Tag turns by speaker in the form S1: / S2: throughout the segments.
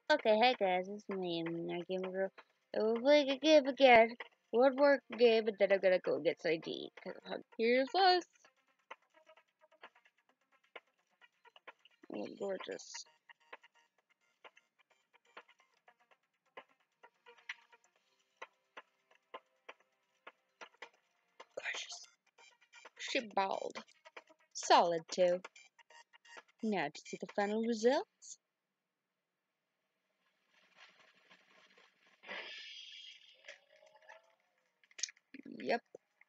S1: Okay, hey guys, it's me, and Gamer Girl. And we're playing a game again. One more game, and then I'm gonna go get some to eat. Here's us. Oh, gorgeous. Gorgeous. She bald. Solid, too. Now to see the final results. Yep.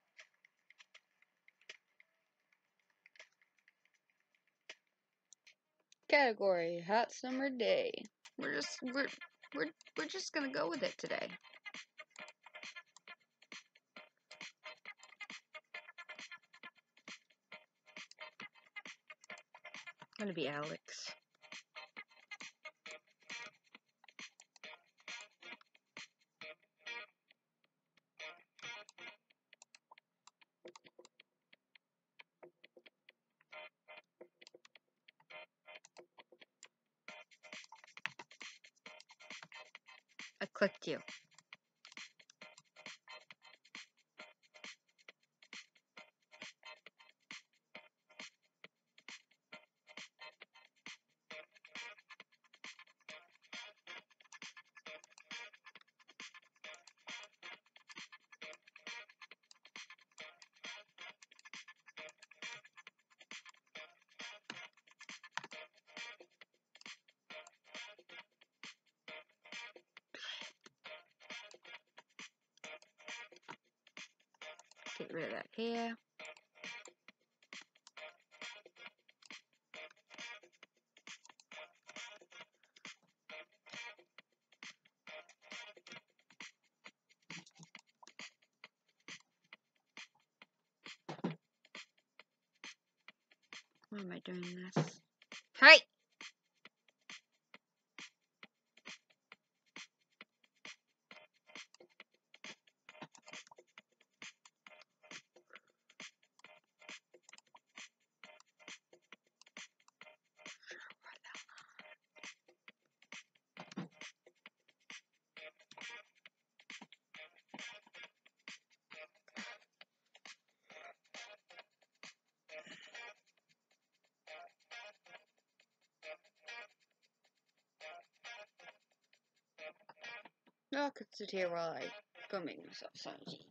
S1: Category: Hot Summer Day. We're just gonna go with it today. I'm gonna be Alex. I clicked you. Get rid of that here. Why am I doing this? Hey! No, I could sit here while I go make myself some tea.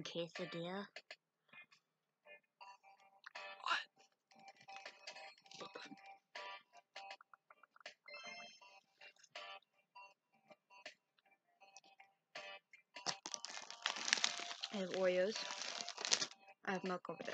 S1: chicken quesadilla. I have Oreos. I have milk over there.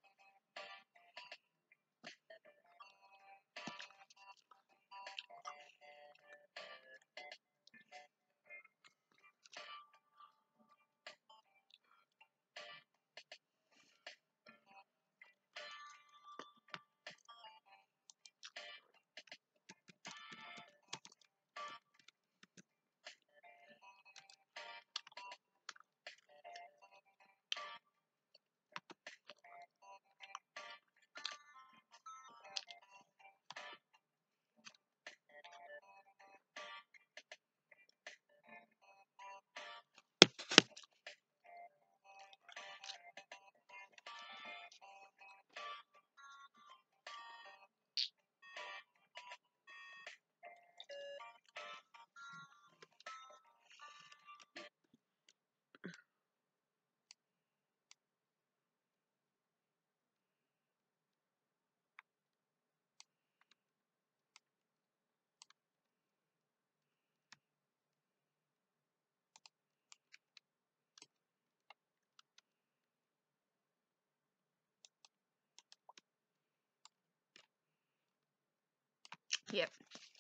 S1: Yep.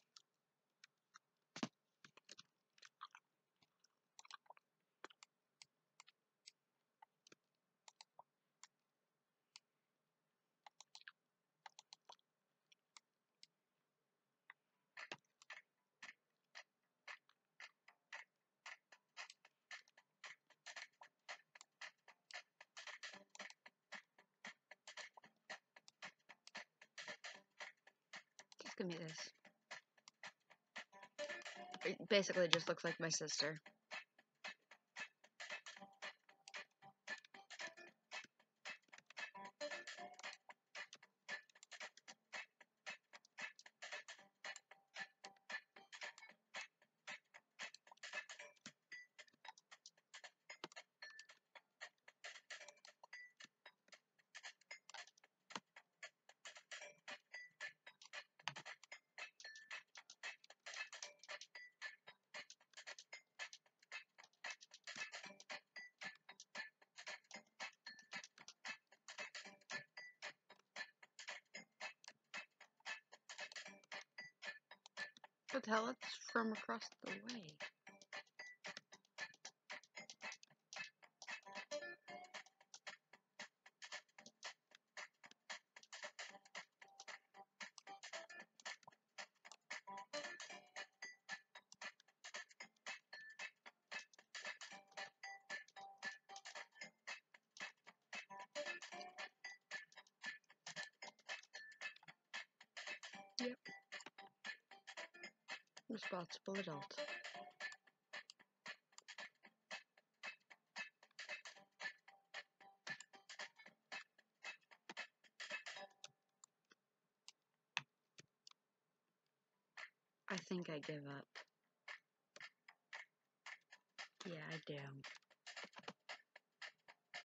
S1: Just give me this. It basically just looks like my sister. What the hell? It's from across the way. Yep. Responsible adult. I think I give up. Yeah, I do.